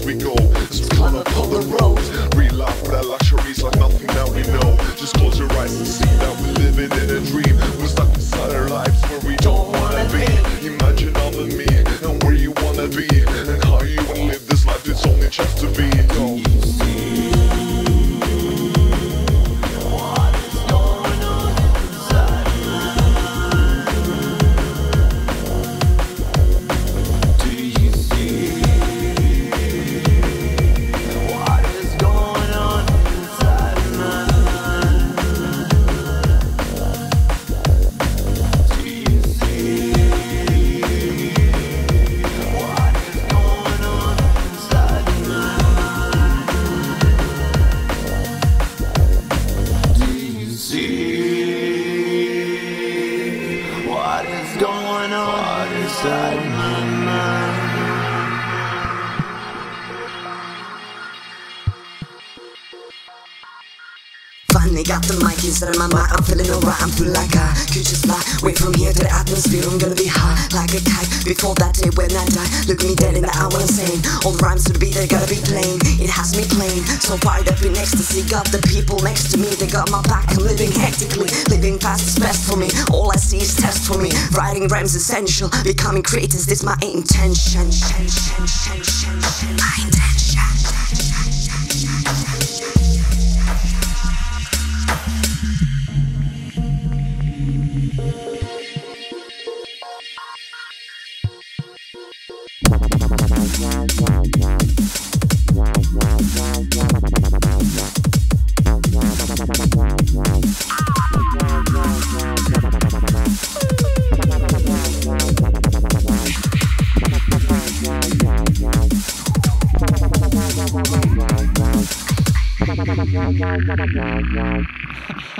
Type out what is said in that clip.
we go. As we climb up on the road, real life without luxuries like nothing that we know. Just close your eyes and see that we're living in a dream. We're stuck inside our lives where we don't wanna be. Imagine other me and where you wanna be, and how you wanna live this life. It's only just to be. Yo. What is going on inside my mind? Finally got the mic inside of my mind. I'm feeling alright, I'm feeling like I could just fly way from here to the atmosphere. I'm gonna be high like a kite before that day when I die. Look me dead in the eye when I'm saying all the rhymes to the beat, they gotta be plain. It has me plain, so fired up in ecstasy. Got the people next to me, they got my back. I'm living hectically, living fast is best for me. All I see is test for me. Writing rhymes essential, becoming creators, this my intention. My intention. Wow.